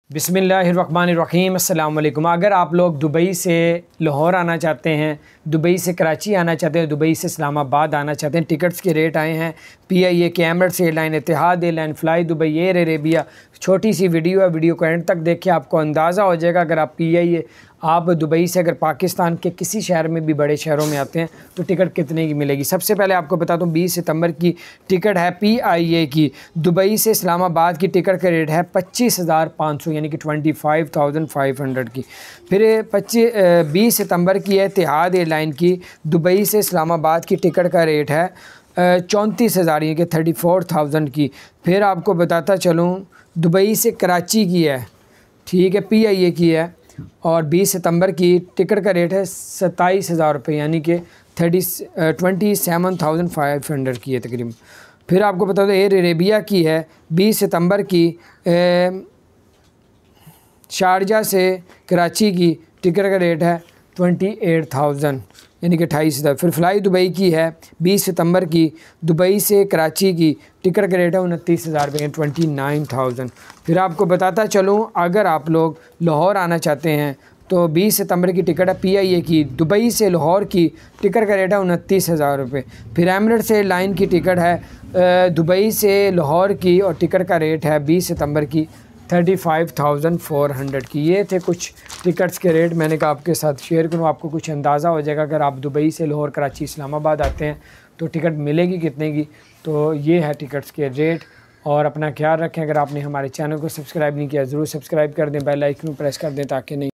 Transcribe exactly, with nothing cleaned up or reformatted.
बिस्मिल्लाहिर्रहमानिर्रहीम अस्सलाम वालेकुम। अगर आप लोग दुबई से लाहौर आना चाहते हैं, दुबई से कराची आना चाहते हैं, दुबई से इस्लामाबाद आना चाहते हैं, टिकट्स के रेट आए हैं पी आई ए के, Emirates airline, Etihad airline, fly Dubai, air Arabia. छोटी सी वीडियो है, वीडियो को एंड तक देखिए, आपको अंदाज़ा हो जाएगा। अगर आप पी आई ए आप दुबई से अगर पाकिस्तान के किसी शहर में भी, बड़े शहरों में आते हैं तो टिकट कितने की मिलेगी। सबसे पहले आपको बता दूं, बीस सितंबर की टिकट है पी आई ए की। दुबई से इस्लामाबाद की टिकट का रेट है पच्चीस हज़ार पाँच सौ यानी कि twenty five thousand five hundred की। फिर पच्चीस बीस सितंबर की है इतिहाद एयरलाइन की। दुबई से इस्लामाबाद की टिकट का रेट है चौंतीस हज़ार यानी कि थर्टी फोर थाउजेंड की। फिर आपको बताता चलूँ, दुबई से कराची की है, ठीक है, पी आई ए की है, और बीस सितंबर की टिकट का रेट है सत्ताईस हज़ार रुपये यानी कि thirty twenty seven thousand five hundred की है तकरीबन। फिर आपको बता दो, एयर अरेबिया की है बीस सितंबर की, शारजा से कराची की टिकट का रेट है ट्वेंटी एट थाउजेंड यानी कि अट्ठाईस हज़ार। फिर फ़्लाई दुबई की है बीस सितंबर की, दुबई से कराची की टिकट का रेट है उनतीस हज़ार रुपये ट्वेंटी नाइन थाउजेंड। फिर आपको बताता चलूँ, अगर आप लोग लाहौर आना चाहते हैं तो बीस सितंबर की टिकट है पी आई ए की। दुबई से लाहौर की टिकट का रेट है उनतीस हज़ार रुपये। फिर एमिरेट्स एयरलाइन की टिकट है दुबई से लाहौर की, और टिकट का रेट है बीस सितंबर की thirty five thousand four hundred की। ये थे कुछ टिकट्स के रेट, मैंने कहा आपके साथ शेयर करूँ, आपको कुछ अंदाज़ा हो जाएगा। अगर आप दुबई से लाहौर, कराची, इस्लामाबाद आते हैं तो टिकट मिलेगी कितने की। तो ये है टिकट्स के रेट। और अपना ख्याल रखें। अगर आपने हमारे चैनल को सब्सक्राइब नहीं किया, ज़रूर सब्सक्राइब कर दें, बेल आइकन प्रेस कर दें ताकि नहीं